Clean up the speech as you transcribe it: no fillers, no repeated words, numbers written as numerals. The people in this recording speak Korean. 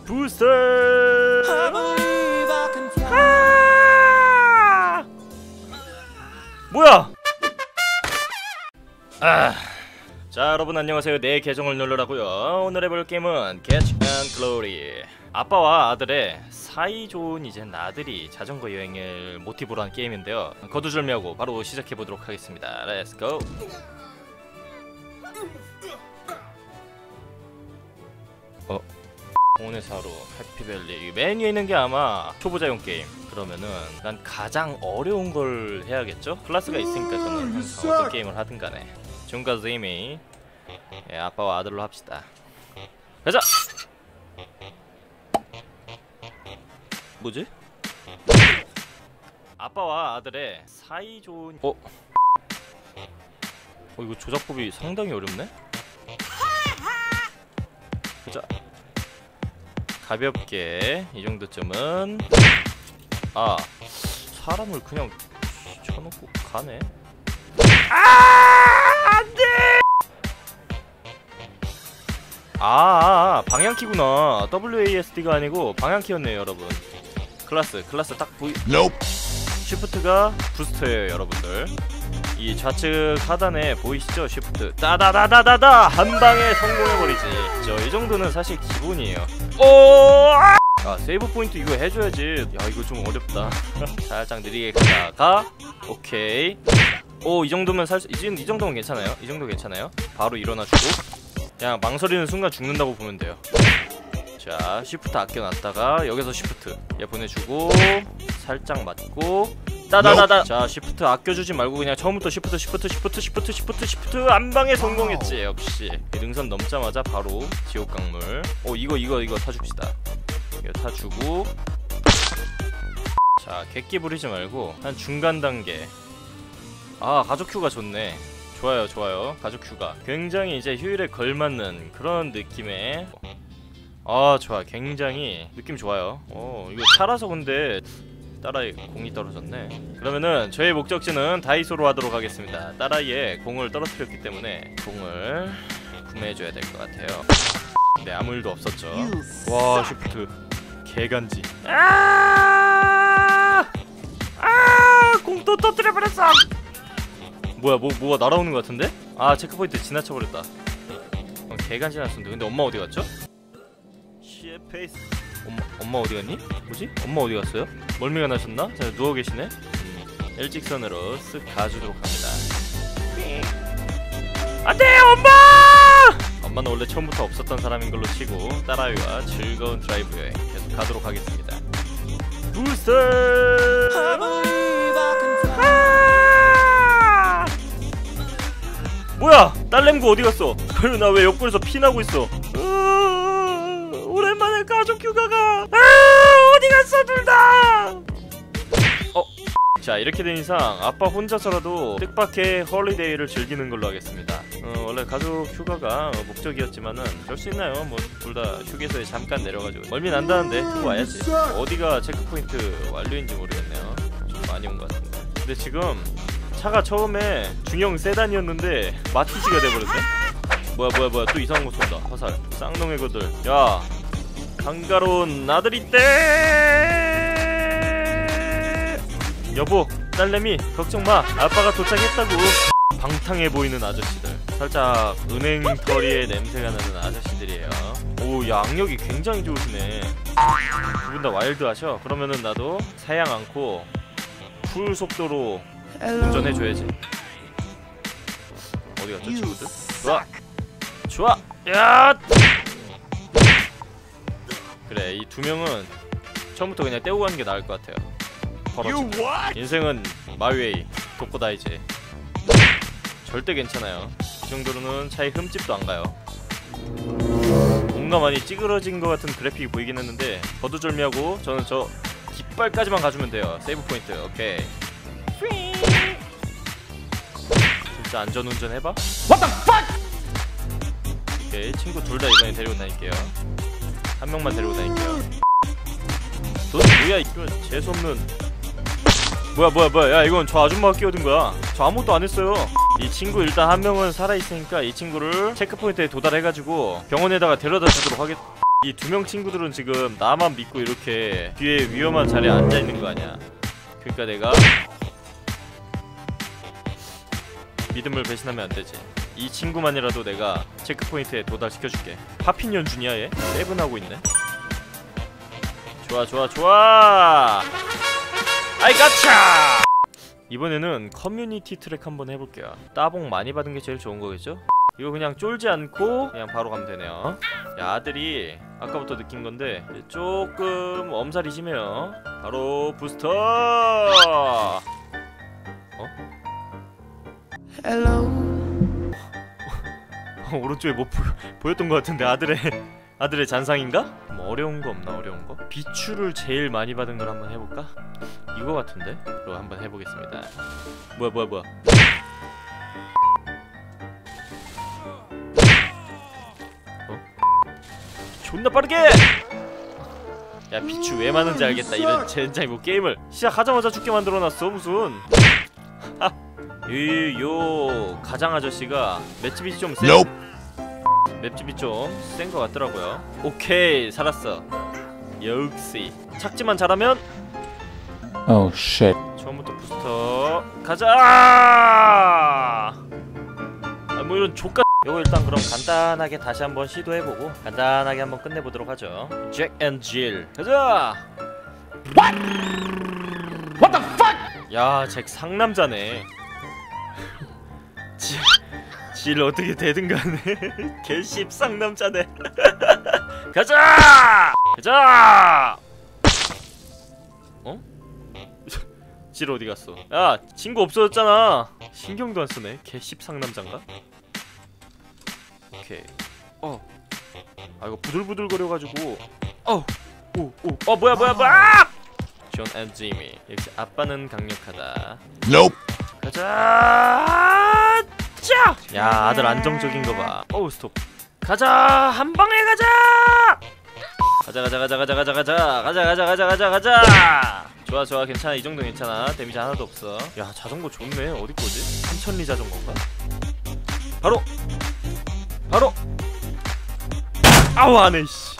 부스터. 뭐야? 자, 여러분 안녕하세요. 내 계정을 눌러라고요. 오늘 해볼 게임은 Catch and Glory. 아빠와 아들의 사이좋은 이제 나들이 자전거 여행을 모티브로 한 게임인데요. 거두절미하고 바로 시작해보도록 하겠습니다. Let's go. 오네사루, 해피밸리. 맨 위에 있는 게 아마 초보자용 게임. 그러면은 난 가장 어려운 걸 해야겠죠? 클래스가 있으니까 저는 항상 어떤 게임을 하든 간에 지금까지 이미 아빠와 아들로 합시다. 가자! 뭐지? 아빠와 아들의 사이좋은... 이거 조작법이 상당히 어렵네? 가자. 가볍게 이 정도쯤은 사람을 그냥 쳐놓고 가네. 안돼. 방향키구나. WASD가 아니고 방향키였네요, 여러분. 클래스 딱 보이. 쉬프트가 부스터예요, 여러분들. 이 좌측 하단에 보이시죠? 쉬프트 따다다다다다 한 방에 성공해버리지. 이 정도는 사실 기본이에요. 세이브 포인트 이거 해줘야지. 야, 이거 좀 어렵다. 살짝 느리게 가다가 오케이. 이 정도면 이 정도면 괜찮아요. 이 정도 괜찮아요. 바로 일어나주고 그냥 망설이는 순간 죽는다고 보면 돼요. 자, 쉬프트 아껴놨다가 여기서 쉬프트 얘 보내주고 살짝 맞고 따다다다. 자, 쉬프트 아껴주지 말고 그냥 처음부터 쉬프트 안방에 성공했지. 역시 능선 넘자마자 바로 지옥 강물. 이거 타줍시다. 이거 타주고. 자, 객기 부리지 말고 한 중간 단계. 가족 큐가 좋네. 좋아요. 가족 큐가 굉장히 이제 휴일에 걸맞는 그런 느낌의. 좋아. 굉장히 느낌 좋아요. 이거 차라서 근데 딸아이 공이 떨어졌네. 그러면은 저의 목적지는 다이소로 하도록 하겠습니다. 딸아이의 공을 떨어뜨렸기 때문에 공을 구매해줘야 될 것 같아요. 근데 아무 일도 없었죠. 와, 쉬프트 개간지. 공 또 터뜨려버렸어. 뭐야, 뭐가 날아오는 것 같은데? 체크포인트 지나쳐버렸다. 개간지 났었는데. 근데 엄마 어디 갔죠? 페이스. 엄마 어디 갔니? 뭐지? 엄마 어디 갔어요? 멀미가 나셨나? 자, 누워 계시네. 일직선으로 쓱 가주도록 합니다. 안돼, 엄마! 엄마는 원래 처음부터 없었던 사람인 걸로 치고 딸아이와 즐거운 드라이브 여행 계속 가도록 하겠습니다. 부스터! 뭐야? 딸냄구 어디 갔어? 나 왜 옆구리에서 피나고 있어? 오랜만에 가족 휴가가. 어디 갔어 둘 다? 자, 이렇게 된 이상 아빠 혼자서라도 뜻밖의 홀리데이를 즐기는 걸로 하겠습니다. 원래 가족 휴가가 목적이었지만은 별 수 있나요? 뭐 둘 다 휴게소에 잠깐 내려가지고 멀미 난다는데 두고 와야지. 어디가 체크포인트 완료인지 모르겠네요. 좀 많이 온 것 같은데. 근데 지금 차가 처음에 중형 세단이었는데 마티즈가 돼버렸네. 뭐야 또 이상한 거 쏜다. 화살. 쌍놈의 것들. 야, 한가로운 나들이 때. 여보, 딸내미 걱정마. 아빠가 도착했다고. 방탕해 보이는 아저씨들. 살짝 은행털이의 냄새가 나는 아저씨들이에요. 야, 악력이 굉장히 좋으시네. 두 분 다 와일드하셔. 그러면은 나도 사양 않고 풀 속도로 운전해줘야지. 어디 갔죠, 친구들? 좋아. 야! 그래, 이 두 명은 처음부터 그냥 떼고 가는 게 나을 것 같아요. 인생은 마이웨이, 독고다이제. 절대 괜찮아요. 이 정도로는 차에 흠집도 안 가요. 뭔가 많이 찌그러진 것 같은 그래픽이 보이긴 했는데 거두절미하고 저는 저 깃발까지만 가주면 돼요. 세이브 포인트. 오케이. 진짜 안전운전 해봐. What the fuck? 오케이, 친구 둘 다 이번에 데리고 다닐게요. 한 명만 데리고 다닐게요. 너 뭐야, 이거 재수없는. 뭐야. 야, 이건 저 아줌마가 끼어든 거야. 저 아무것도 안 했어요. 이 친구 일단 한 명은 살아있으니까 이 친구를 체크포인트에 도달해가지고 병원에다가 데려다 주도록 하겠... 이 두 명 친구들은 지금 나만 믿고 이렇게 뒤에 위험한 자리에 앉아있는 거 아니야. 그러니까 내가 믿음을 배신하면 안 되지. 이 친구만이라도 내가 체크포인트에 도달시켜줄게. 파핀 연준이야 얘? 세븐하고 있네. 좋아 좋아 좋아. 아이 가차. 이번에는 커뮤니티 트랙 한번 해볼게요. 따봉 많이 받은 게 제일 좋은 거겠죠? 이거 그냥 쫄지 않고 그냥 바로 가면 되네요. 야, 아들이 아까부터 느낀 건데 조금 엄살이 심해요. 바로 부스터. 어? 헬로. 오른쪽에 뭐 보였던 것 같은데 아들의 잔상인가? 뭐 어려운 거 없나? 어려운 거? 비추를 제일 많이 받은 걸 한번 해볼까? 이거 같은데? 그럼 한번 해보겠습니다. 뭐야 존나 빠르게! 야, 비추 왜 많은지 알겠다. 이런 젠장이 뭐 게임을 시작하자마자 죽게 만들어놨어 무슨. 요 가장 아저씨가 맷집이 좀 센. 맷집이 좀 센 것 같더라고요. 오케이, 살았어. 역시 착지만 잘하면. Oh shit. 처음부터 부스터 가자. 뭐 이런 족같. 요거 일단 그럼 간단하게 다시 한번 시도해보고 간단하게 한번 끝내보도록 하죠. 잭 앤 질 가자. What the fuck? 야, 잭 상남자네. 질 어떻게 되든 간에 개씹 상남자네. 가자. 어? 질 어디 갔어? 야, 친구 없어졌잖아. 신경도 안 쓰네. 개씹 상남자인가? 오케이. 아, 이거 부들부들거려가지고. 뭐야. 존 앤 지미. 역시 아빠는 강력하다. 가자. 자. 야, 아들 안정적인 거 봐. 스톱. 가자. 한 방에 가자. 가자. 좋아. 괜찮아. 이 정도 괜찮아. 데미지 하나도 없어. 야, 자전거 좋네. 어디 거지? 삼천리 자전거인가? 바로. 아우, 안해 씨.